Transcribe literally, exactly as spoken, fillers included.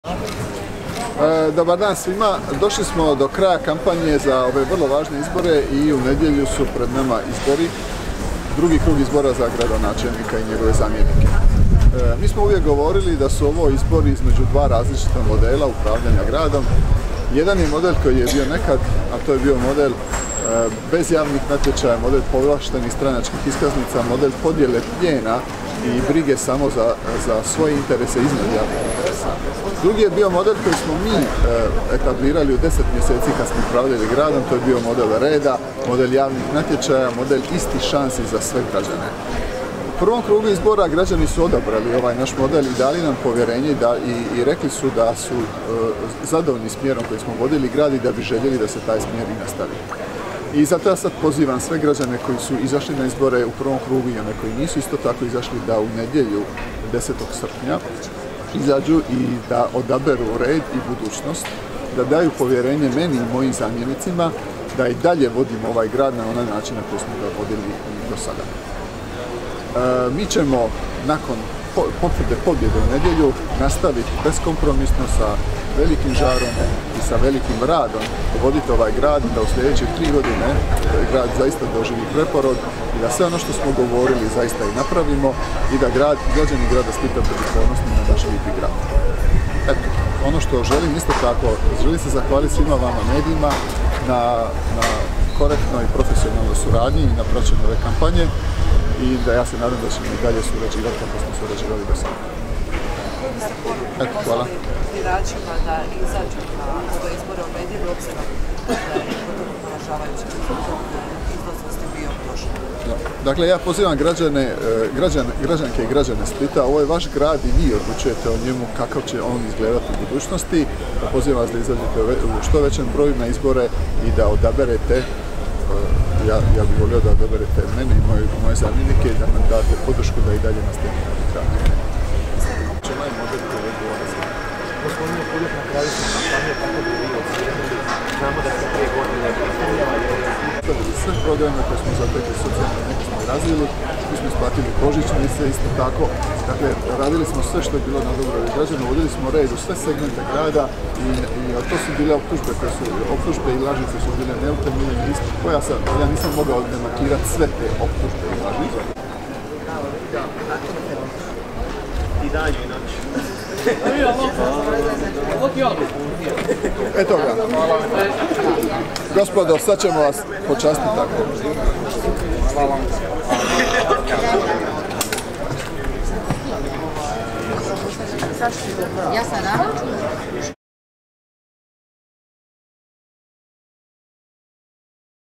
E, dobar dan svima, došli smo do kraja kampanje za ove vrlo važne izbore i u nedjelju su pred nama izbori, drugi krug izbora za gradonačelnika i njegove zamjenike. E, mi smo uvijek govorili da su ovo izbori između dva različita modela upravljanja gradom. Jedan je model koji je bio nekad, a to je bio model e, bez javnih natječaja, model povlaštenih stranačkih iskaznica, model podjele plijena i brige samo za, za svoje interese iznad javnih interesa. Drugi je bio model koji smo mi e, etablirali u deset mjeseci kad smo upravljali gradom, to je bio model reda, model javnih natječaja, model istih šansi za sve građane. U prvom krugu izbora građani su odabrali ovaj naš model i dali nam povjerenje da, i, i rekli su da su e, zadovoljni smjerom koji smo vodili grad i da bi željeli da se taj smjer i nastavi. I zato ja sad pozivam sve građane koji su izašli na izbore u prvom krugu i one koji nisu isto tako izašli da u nedjelju desetog srpnja izađu i da odaberu red i budućnost, da daju povjerenje meni i mojim zamjenicima da i dalje vodimo ovaj grad na onaj način na koji smo ga vodili do sada. E, mi ćemo nakon potvrde pobjede u nedjelju nastaviti beskompromisno sa velikim žarom i sa velikim radom voditi ovaj grad, da u sljedeće tri godine grad zaista doživi preporod i da sve ono što smo govorili zaista i napravimo i da grad, građani grada Splita budu ponosni na naš lijepi grad. Eto, ono što želim isto tako, želim se zahvaliti svima vama medijima na, na korektnoj i profesionalnoj suradnji i na praćenju ove kampanje i da ja se nadam da ćemo i dalje surađivati kako smo surađivali do sada. Eto, hvala. Biračima da izađu na ove izbore u medije, obzirom da je nekako poražavajuće izlaznosti bio prošlo. Dakle, ja pozivam građane, građan, građanke i građane Splita, ovo je vaš grad i vi odlučujete o njemu kakav će on izgledati u budućnosti. Pozivam vas da izađete u što većem broju na izbore i da odaberete, ja, ja bih volio da odaberete mene i moje, moje zamjenike i da nam date podršku da i dalje nastavimo grad. Gospodine Puljak, na kraju smo kampanje kako bi vi odsvijenili. Znamo da ste prije godine pripremljali sve programe koje smo zatekli socijalne, neke smo razvili, mi smo isplatili božićnice isto tako. Dakle, radili smo sve što je bilo na dobrobit građana, uvodili smo red u sve segmente grada i, i to su bile optužbe koje su, optužbe i lažice su bile neutemeljene isto. Ja, sam, ja nisam mogao demantirati sve te optužbe i lažice. i danju i noć. Eto ga. Gospodo, sad ćemo vas počastiti tako. Ja sam